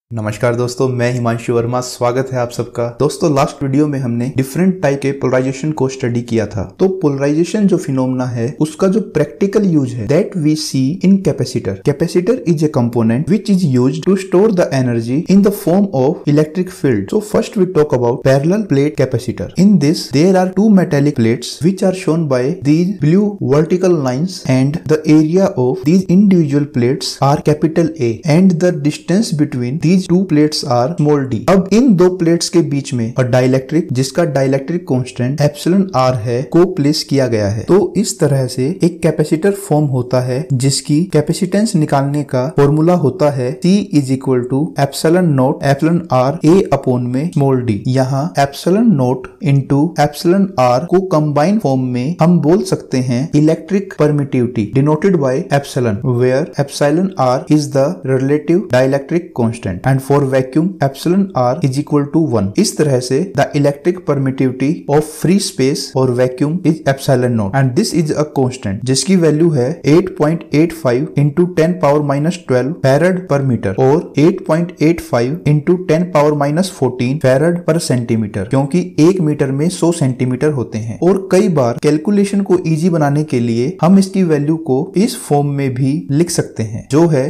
नमस्कार दोस्तों, मैं हिमांशु वर्मा। स्वागत है आप सबका। दोस्तों, लास्ट वीडियो में हमने डिफरेंट टाइप के पोलराइजेशन को स्टडी किया था। तो पोलराइजेशन जो फिनोमेना है उसका जो प्रैक्टिकल यूज है that we see in capacitor. Capacitor is a component which is used to store the energy in the form of electric field. So first we talk about parallel plate capacitor. In this there are two metallic plates which are shown by these blue vertical lines and the area of these individual plates are capital A and the distance between these two plates are small d। अब इन दो plates के बीच में और dielectric जिसका dielectric constant epsilon r है को place किया गया है। तो इस तरह से एक कैपेसिटर फॉर्म होता है जिसकी कैपेसिटेंस निकालने का फॉर्मूला होता है C is equal to epsilon naught epsilon r a upon में स्मॉल d। यहाँ epsilon naught into epsilon r को कंबाइन फॉर्म में हम बोल सकते हैं electric permittivity denoted by epsilon, where epsilon r is the relative dielectric constant and for vacuum epsilon r is equal to 1। इस तरह से the electric permittivity of free space और vacuum is epsilon naught and this is a constant जिसकी value है 8.85 into 10 power minus 12 farad per metre और 8.85 into 10 power minus 14 farad per centimetre, क्योंकि 1 metre में 100 centimetre होते हैं। और कई बार कैलकुलेशन को इजी बनाने के लिए हम इसकी वैल्यू को इस फॉर्म में भी लिख सकते हैं जो है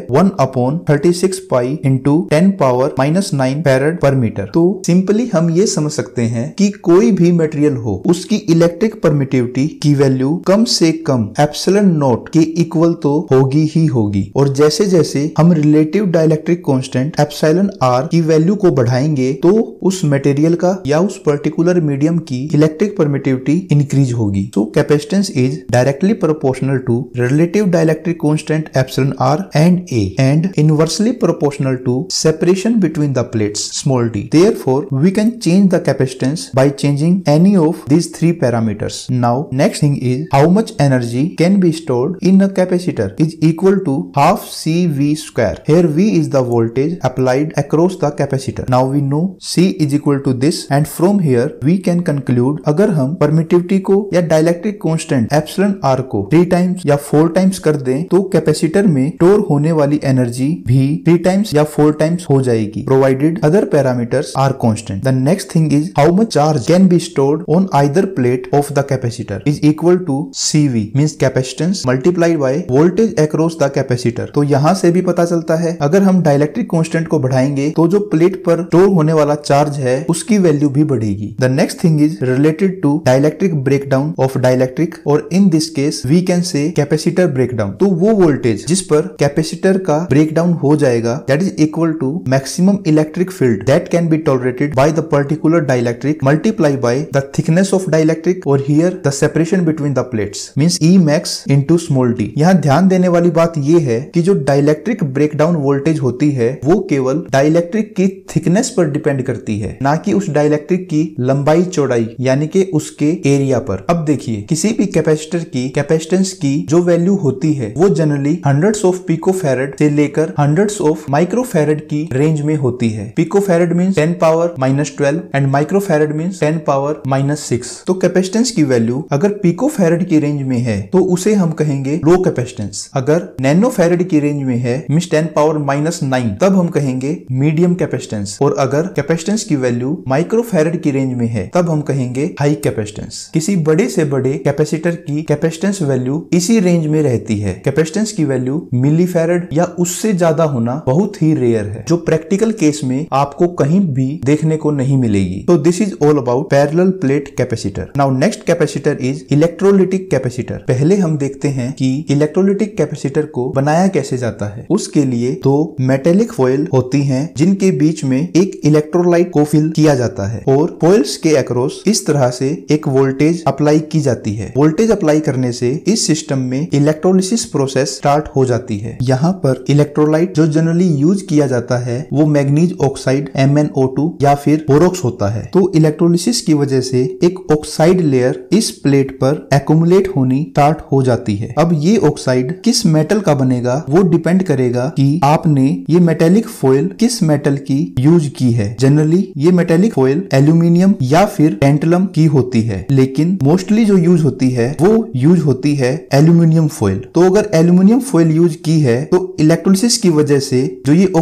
1/36 pi into 10 power minus 9 farad per metre. तो सिंपली हम ये समझ सकते हैं कि कोई भी मटेरियल हो उसकी इलेक्ट्रिक परमिटिविटी की वैल्यू कम से कम एप्सिलॉन नोट के इक्वल तो होगी ही होगी। और जैसे जैसे हम relative dielectric constant epsilon r की वैल्यू को बढ़ाएंगे तो उस मटेरियल का या उस पर्टिकुलर मीडियम की इलेक्ट्रिक परमिटिविटी इंक्रीज होगी। So capacitance is directly proportional to relative dielectric constant epsilon r and A and inversely proportional to separation between the plates small d. Therefore, we can change the capacitance by changing any of these three parameters. Now, next thing is how much energy can be stored in a capacitor is equal to half CV square. Here V is the voltage applied across the capacitor. Now we know C is equal to this and from here we can conclude अगर हम permittivity को या dielectric constant epsilon r को 3 times या 4 times कर दें तो capacitor में स्टोर होने वाली एनर्जी भी 3 टाइम्स या 4 टाइम्स हो जाएगी, provided other parameters are constant. The next thing is how much charge can be stored on either plate of the capacitor is equal to CV means capacitance multiplied by voltage across the capacitor. तो यहाँ से भी पता चलता है अगर हम dielectric constant को बढ़ाएंगे तो जो प्लेट पर स्टोर होने वाला चार्ज है उसकी वैल्यू भी बढ़ेगी। The next thing is related to dielectric breakdown of dielectric और in this case we can say capacitor breakdown. तो वो वोल्टेज जिस पर कैपेसिटर का ब्रेकडाउन हो जाएगा that is equal to maximum electric field that can be tolerated by the particular dielectric multiply by the thickness of dielectric और here the separation between the plates means E max into small d। यहाँ ध्यान देने वाली बात ये है कि जो डाइलेक्ट्रिक ब्रेकडाउन वोल्टेज होती है वो केवल डाइलेक्ट्रिक की थिकनेस पर डिपेंड करती है, ना कि उस डाइलेक्ट्रिक की लंबाई चौड़ाई यानी कि उसके एरिया पर। अब देखिए किसी भी कैपेसिटर की कैपेसिटेंस की जो वैल्यू होती है वो जनरली हंड्रेड्स ऑफ पिकोफैरेड से लेकर हंड्रेड्स ऑफ माइक्रोफैरेड की रेंज में होती है। Picofarad means 10 power minus 12 and microfarad means 10 power minus 6। तो कैपेसिटेंस की वैल्यू अगर पिकोफैरेड की रेंज में है तो उसे हम कहेंगे लो कैपेसिटेंस। अगर नैनोफैरेड की रेंज में है मींस 10 पावर माइनस 9 तब हम कहेंगे मीडियम कैपेसिटेंस। और अगर कैपेसिटेंस की वैल्यू माइक्रोफैरेड की रेंज में है तब हम कहेंगे हाई कैपेसिटेंस। किसी बड़े से बड़े कैपेसिटर की कैपेसिटेंस वैल्यू इसी रेंज में रहती है। कैपेसिटेंस की वैल्यू मिलीफैरेड या उससे ज्यादा होना बहुत ही रेयर है जो प्रैक्टिकल केस में आपको कहीं भी देखने को नहीं मिलेगी। तो this is all about parallel plate capacitor. Now next capacitor is electrolytic capacitor. पहले हम देखते हैं कि इलेक्ट्रोलिटिक कैपेसिटर को बनाया कैसे जाता है। उसके लिए दो मेटेलिक फॉइल होती हैं जिनके बीच में एक इलेक्ट्रोलाइट को फिल किया जाता है और फॉइल्स के अक्रॉस इस तरह से एक वोल्टेज अप्लाई की जाती है। वोल्टेज अप्लाई करने से इस सिस्टम में इलेक्ट्रोलिसिस प्रोसेस स्टार्ट हो जाती है। यहाँ पर इलेक्ट्रोलाइट जो जनरली यूज किया जाता है वो मैग्नीज ऑक्साइड MnO2 या फिर बोरोक्स होता है। तो इलेक्ट्रोलिसिस की वजह से एक ऑक्साइड लेयर इस प्लेट पर एक्युमुलेट होनी स्टार्ट हो जाती है। अब ये ऑक्साइड किस मेटल का बनेगा वो डिपेंड करेगा कि आपने ये मेटेलिक फॉइल किस मेटल की यूज की है। जनरली ये मेटेलिक फॉइल एल्यूमिनियम या फिर टेंटलम की होती है, लेकिन मोस्टली जो यूज होती है वो यूज होती है एल्यूमिनियम फॉइल। तो अगर एल्यूमिनियम फॉइल यूज की है तो इलेक्ट्रोलिसिस की वजह से जो ये ऑक्साइड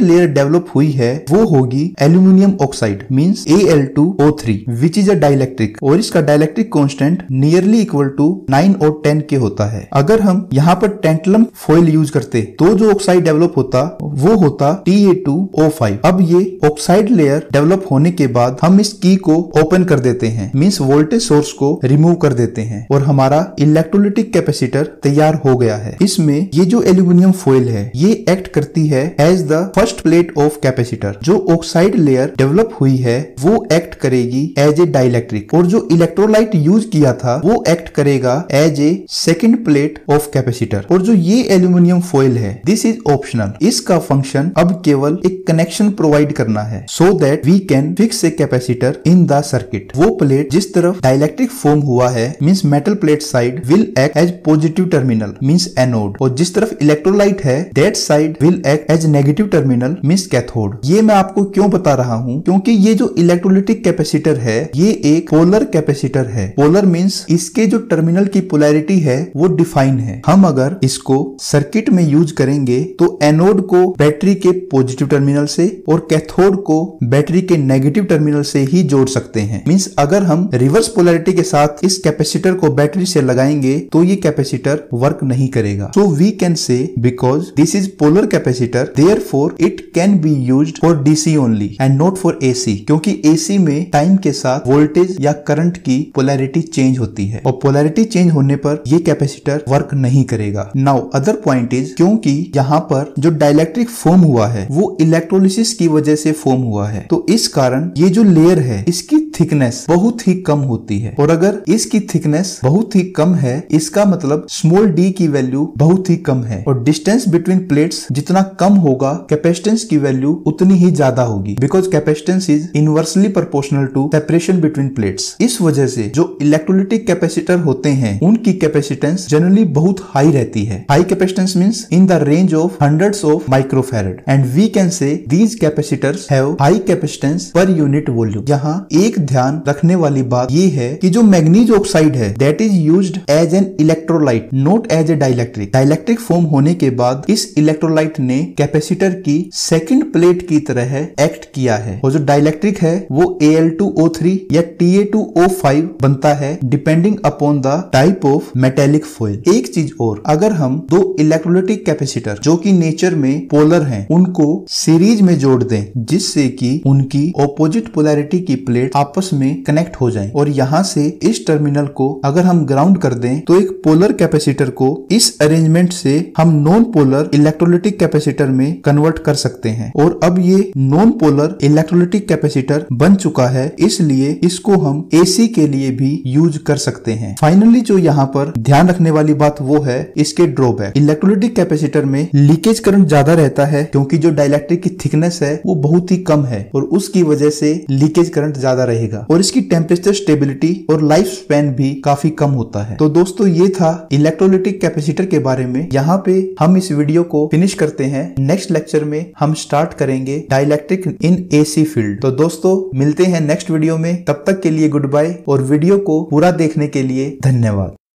लेयर डेवलप हुई है वो होगी aluminium oxide means Al2O3 which is a dielectric, और इसका dielectric constant nearly equal to 9 और 10 के होता है। अगर हम यहाँ पर टेंटलम फॉइल यूज करते तो जो ऑक्साइड डेवलप होता वो होता Ta2O5। अब ये ऑक्साइड लेयर डेवलप होने के बाद हम इस की को ओपन कर देते हैं मींस वोल्टेज सोर्स को रिमूव कर देते हैं और हमारा इलेक्ट्रोलिटिक कैपेसिटर तैयार हो गया है। इसमें ये जो एल्यूमिनियम फॉइल है ये एक्ट करती है as the first plate of capacitor. जो ऑक्साइड लेयर डेवलप हुई है वो एक्ट करेगी एज ए डाइलेक्ट्रिक, और जो इलेक्ट्रोलाइट यूज किया था वो एक्ट करेगा as a second plate of capacitor. और जो ये एल्यूमिनियम फॉइल है दिस इज ऑप्शनल, इसका फंक्शन अब केवल एक कनेक्शन प्रोवाइड करना है so that we can fix a capacitor in the circuit. वो प्लेट जिस तरफ डाइलेक्ट्रिक फॉर्म हुआ है means metal plate side will act as positive terminal means anode, और जिस तरफ इलेक्ट्रोलाइट है that side will act as negative terminal means cathode. ये मैं आपको क्यों बता रहा हूँ, क्योंकि ये जो इलेक्ट्रोलिटिक कैपेसिटर है ये एक पोलर कैपेसिटर है। पोलर मींस इसके जो टर्मिनल की पोलैरिटी है वो डिफाइन है। हम अगर इसको सर्किट में यूज करेंगे तो एनोड को बैटरी के पॉजिटिव टर्मिनल से और कैथोड को बैटरी के नेगेटिव टर्मिनल से ही जोड़ सकते हैं। मींस अगर हम रिवर्स पोलैरिटी के साथ इस कैपेसिटर को बैटरी से लगाएंगे तो ये कैपेसिटर वर्क नहीं करेगा। So we can say because this is polar capacitor therefore it can be used for DC only and not for AC, क्योंकि एसी में टाइम के साथ वोल्टेज या करंट की पोलैरिटी चेंज होती है और पोलैरिटी चेंज होने पर ये कैपेसिटर वर्क नहीं करेगा। नाउ अदर पॉइंट इज क्योंकि यहाँ पर जो डाइलेक्ट्रिक फॉर्म हुआ है वो इलेक्ट्रोलिसिस की वजह से फॉर्म हुआ है, तो इस कारण ये जो लेयर है इसकी थिकनेस बहुत ही कम होती है, और अगर इसकी थिकनेस बहुत ही कम है इसका मतलब स्मॉल डी की वैल्यू बहुत ही कम है, और डिस्टेंस बिटवीन प्लेट्स जितना कम होगा कैपेसिटेंस की वैल्यू उतनी ही ज्यादा होगी because capacitance is inversely proportional to separation between plates. इस वजह से जो इलेक्ट्रोलिटिक कैपेसिटर होते हैं उनकी कैपेसिटेंस जनरली बहुत हाई रहती है। High capacitance means in the range of hundreds of microfarad, and we can say these capacitors have high capacitance per unit volume. यहाँ एक ध्यान रखने वाली बात ये है कि जो मैग्नीज ऑक्साइड है that is used as an electrolyte not as a dielectric. Dielectric form होने के बाद इस इलेक्ट्रोलाइट ने कैपेसिटर की सेकंड प्लेट की तरह एक्ट किया है, और जो डाइलेक्ट्रिक है वो Al2O3 या Ta2O5 बनता है depending upon the type of metallic foil. एक चीज और, अगर हम दो इलेक्ट्रोलिटिक कैपेसिटर जो कि नेचर में पोलर हैं उनको सीरीज में जोड़ दें जिससे कि उनकी ऑपोजिट पोलैरिटी की प्लेट आपस में कनेक्ट हो जाएं, और यहाँ से इस टर्मिनल को अगर हम ग्राउंड कर दें तो एक पोलर कैपेसिटर को इस अरेंजमेंट से हम नॉन पोलर इलेक्ट्रोलिटिक कैपेसिटर में कन्वर्ट कर सकते हैं। और अब ये नॉन पोलर इलेक्ट्रोलिटिक कैपेसिटर बन चुका है, इसलिए इसको हम एसी के लिए भी यूज कर सकते हैं। फाइनली जो यहाँ पर ध्यान रखने वाली बात वो है इसके ड्रॉबैक। इलेक्ट्रोलिटिक कैपेसिटर में लीकेज करंट ज्यादा रहता है क्योंकि जो डाइलेक्ट्रिक की थिकनेस है वो बहुत ही कम है और उसकी वजह से लीकेज करंट ज्यादा रहेगा, और इसकी टेम्परेचर स्टेबिलिटी और लाइफ स्पैन भी काफी कम होता है। तो दोस्तों ये था इलेक्ट्रोलिटिक कैपेसिटर के बारे में। यहाँ पे हम इस वीडियो को फिनिश करते हैं। नेक्स्ट लेक्चर में हम स्टार्ट करेंगे डाइलेक्ट्रिक इन एसी फील्ड। तो दोस्तों मिलते हैं नेक्स्ट वीडियो में, तब तक के लिए गुड बाय, और वीडियो को पूरा देखने के लिए धन्यवाद।